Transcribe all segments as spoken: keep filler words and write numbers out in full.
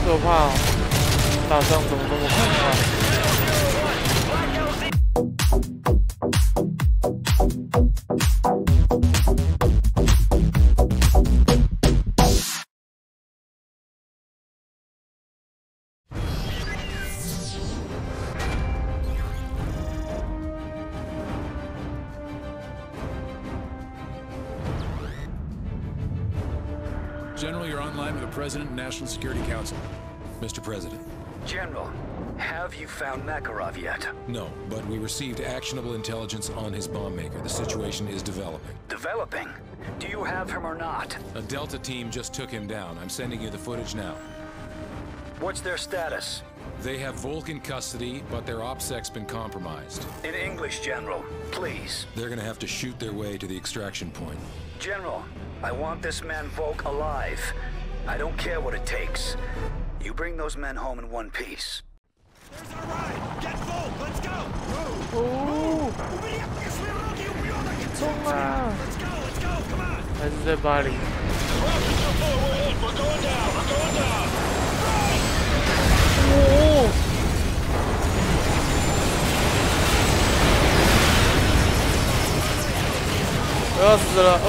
可怕哦！打仗怎么这么可怕？ General, you're online with the President and National Security Council. Mister President. General, have you found Makarov yet? No, but we received actionable intelligence on his bomb maker. The situation is developing. Developing? Do you have him or not? A Delta team just took him down. I'm sending you the footage now. What's their status? They have Volk in custody, but their OPSEC's been compromised. In English, General, please. They're gonna have to shoot their way to the extraction point. General, I want this man Volk alive. I don't care what it takes. You bring those men home in one piece. There's our ride! Get Volk! Let's go! Move! Oh! Let's go! Let's go! Come on! 还是在巴黎。 We're going down! We're going down! 哦！我要死了！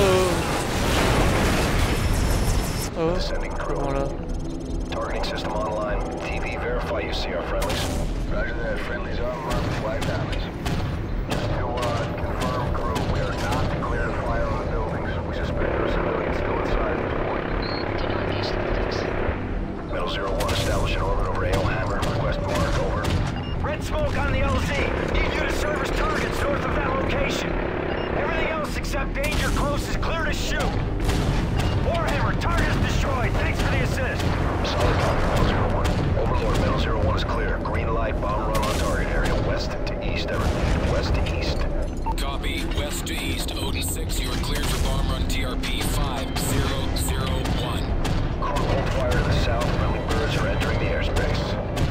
呃。呃，怎么了？ Targeting system online. T V, verify you see our friendlies. Roger that. Friendlies are marked flag diamonds. Just to uh, confirm, crew, we are not declared fire on buildings. We suspect there are civilians still inside at this point. Do not engage the buildings. Metal Zero One, establish an orbit over A O Hammer. Request mark, over. Red smoke on the L Z. Need you to service targets north of that location. Everything else except danger close is clear to shoot. Warhammer, target is destroyed. Thanks for the assist. Solid copy, Metal Zero One. Overlord, Metal Zero One is clear. Green light, bomb run on target area. West to east, everything. West to east. Copy. West to east. Odin six, you are cleared for bomb run T R P five zero zero one. Crew, hold fire to the south. Friendly birds are entering the airspace.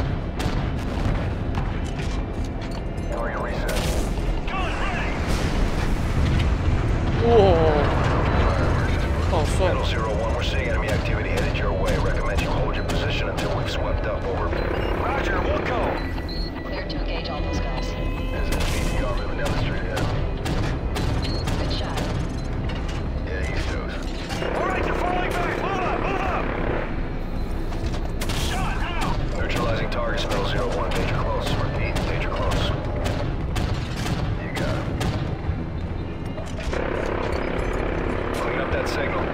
Target reset. Going ready! 哇！好帅！ Metal Zero One, we're seeing enemy activity headed your way. Recommend you hold your position until we've swept up. Over. Roger, we'll go. Clear to engage all those guys. There's an B T R moving down the street ahead. Good shot. Yeah, east goes. All right, you're falling back. Move up, move up. Shot out! Neutralizing targets, Metal Zero One. Danger close. Repeat, danger close. You got it. Clean up that signal.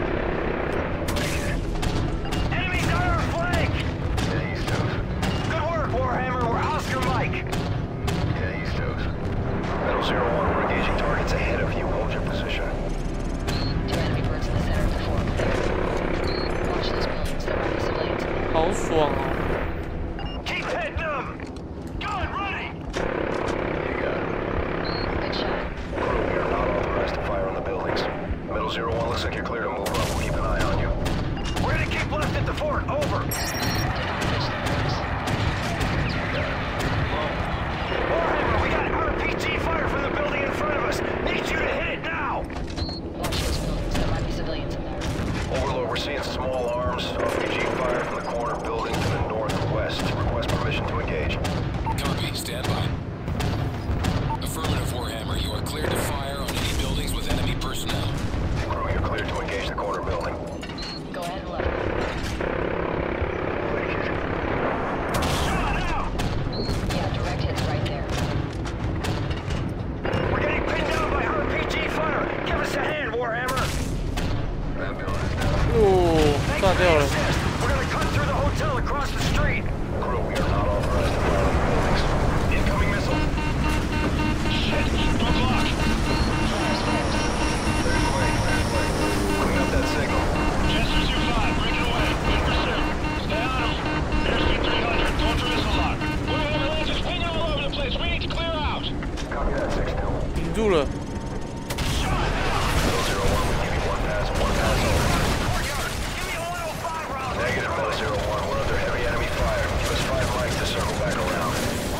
Enemies on our flank. Yeah, east goes. Good work, Warhammer. We're Oscar Mike. Yeah, east goes. Metal Zero One, we're engaging targets ahead of you. Hold your position. Two enemy birds in the center of the fort. Watch those buildings. There might be civilians in there. 好爽哦！ Keep hitting them. Going ready! You got it. Good shot. Crew, we are not authorized to fire on the buildings. Metal Zero One, looks like you're clear to move up. We'll keep an eye on you. We're gonna keep left at the fort. Over. Do not engage the buildings. Warhammer, we got R P G fire from the building in front of us. Need you to hit it now. Watch those buildings. There might be civilians in there. Overlord, we're seeing small arms. R P G fire from the corner building to the northwest. Request permission to engage. Copy. Stand by. Affirmative, Warhammer. You are cleared to fire on any buildings with enemy personnel. Crew, you're cleared to engage the corner building. Go ahead and level. Shot out! Yeah, direct hits right there. We're getting pinned down by R P G fire. Give us a hand, Warhammer. Ambulance down. 哦， Thanks 炸 for 掉 the 了！ assist. We're gonna cut through the hotel across the street. Crew, we are not authorized to fire on the buildings. Incoming missile. Shit! Don't block! Flares, flares. Clear way, clear way. Clean up that signal. Chester two five, breaking away. Good pursuit. Stay on them. There's T three hundred. Going for missile lock. Warhammer lasers pinging all over the place. We need to clear out. Copy that, six two. 顶住了！ Shot out! Metal Zero One, we give you one pass, one pass over. Courtyard. Give me a one oh five round. Negative, Metal Zero One, we're under heavy enemy fire. Give us five mics to circle back around.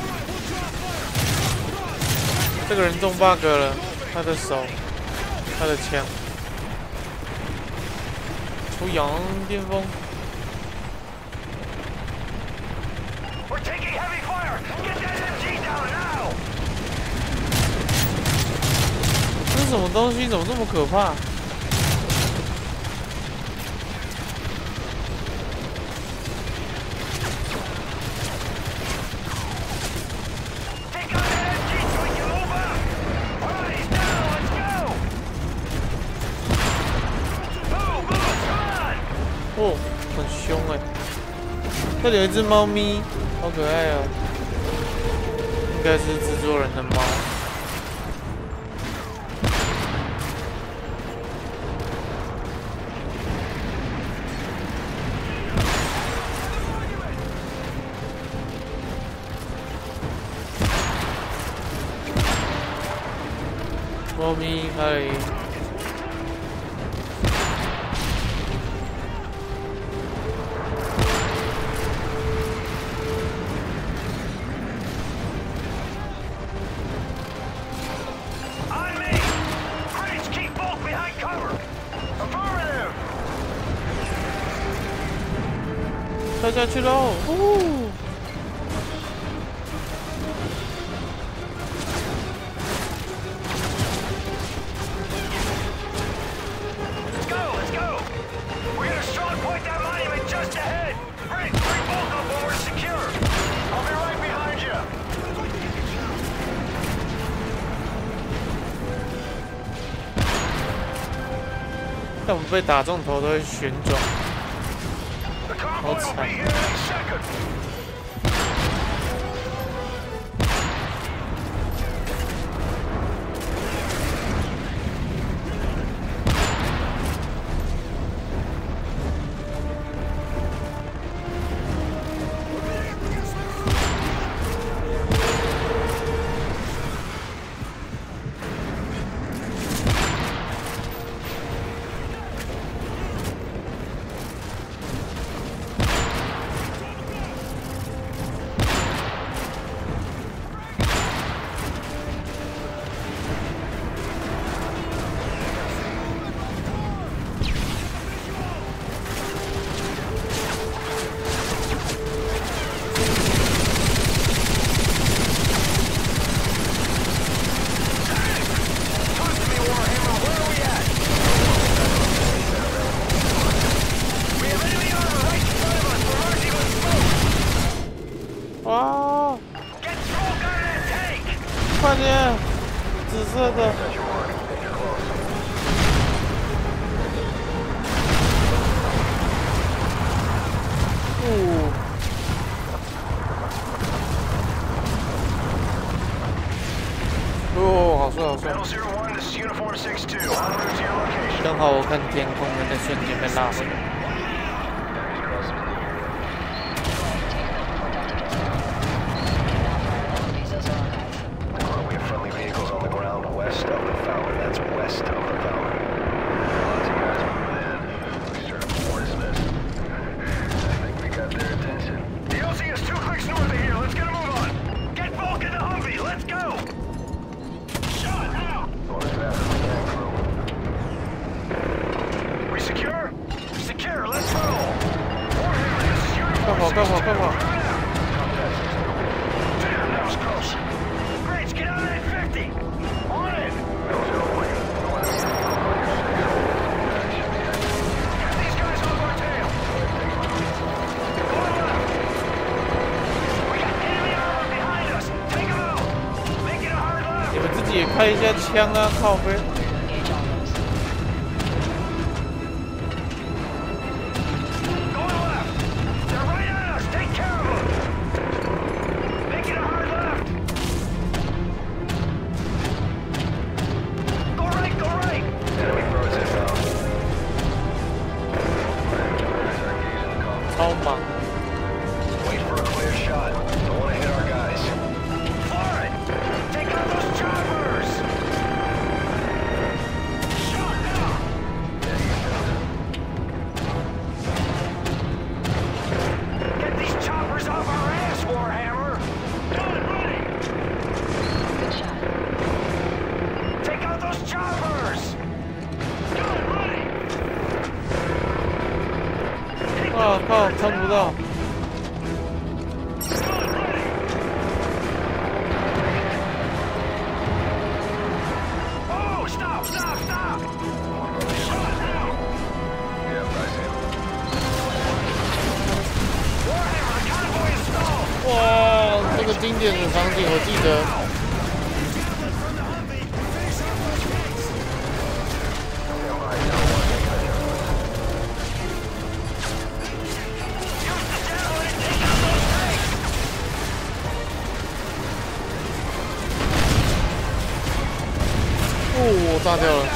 这个人中 bug 了，他的手，他的枪，出阳巅峰。 We're taking heavy fire! Get that M G down now! 这是什么东西？怎么这么可怕？ 哦，很凶哎！这里有一只猫咪，好可爱哦，应该是制作人的猫。猫咪嗨。 跳下去喽！呜！ 但我们被打中头都会旋转，好惨。哇！快点，紫色的。哦。哦，好帅好帅！刚好我看天空的那瞬间被拉回来。 快跑！快跑！快跑！ 你们自己也开一下枪啊，靠背！ 超忙。 Wait for a clear shot. Don't want to hit our guys. Foreign! Take out those choppers! Shot now! Get these choppers off our ass, Warhammer! Gun ready! Good shot. Take out those choppers! Gun ready! 哇靠，看不到。 Gun ready! 那个经典的场景，我记得。哦，我炸掉了。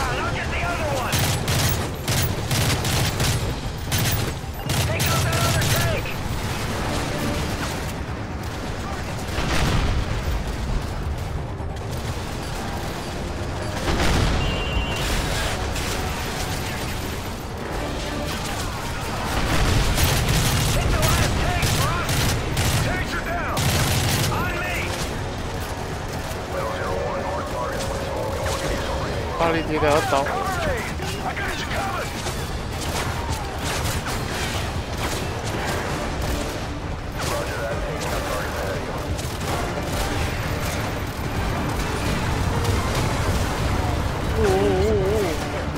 巴黎铁塔要倒。哦哦哦！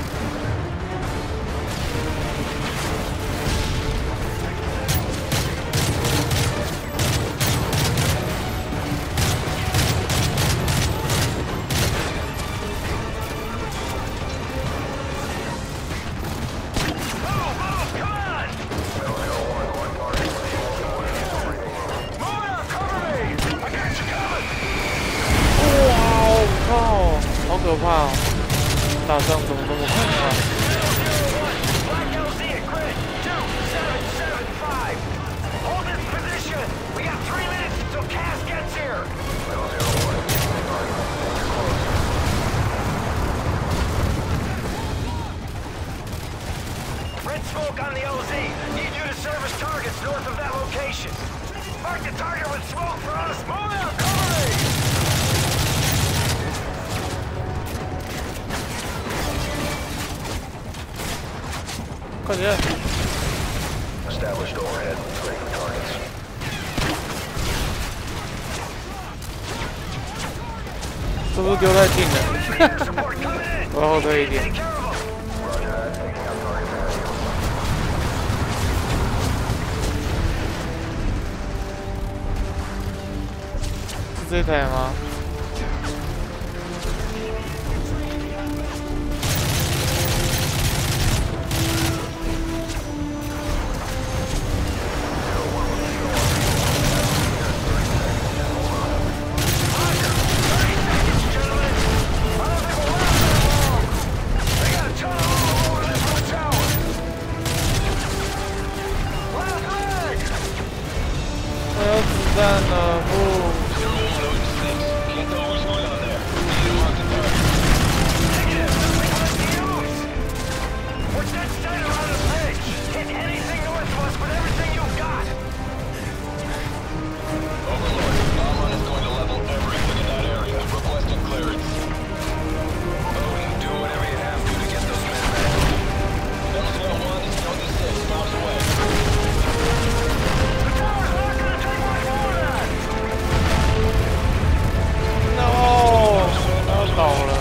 好可怕哦！打仗怎么这么可怕？ Red smoke on the L Z. Need you to service targets north of that location. Mark the target with smoke for us. Move out, cover me! 快点！ Established overhead. Ready for targets. 是不是丢太近了？我要后退一点。 是这台吗？我要子弹了，不！ 倒了。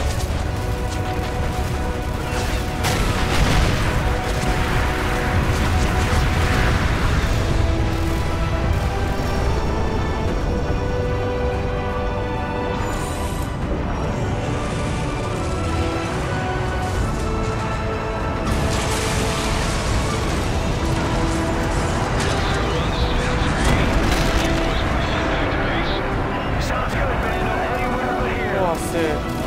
哇塞！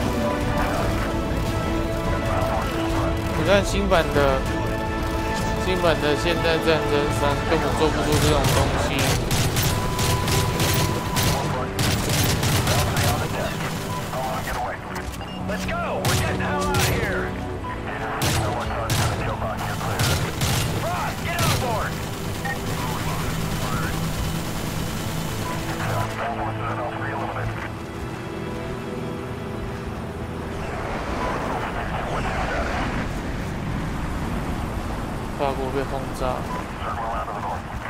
你看新版的新版的现代战争三根本做不出这种东西。 Let's go. We're getting the hell out of here. Ross, get on board. 法国被轰炸。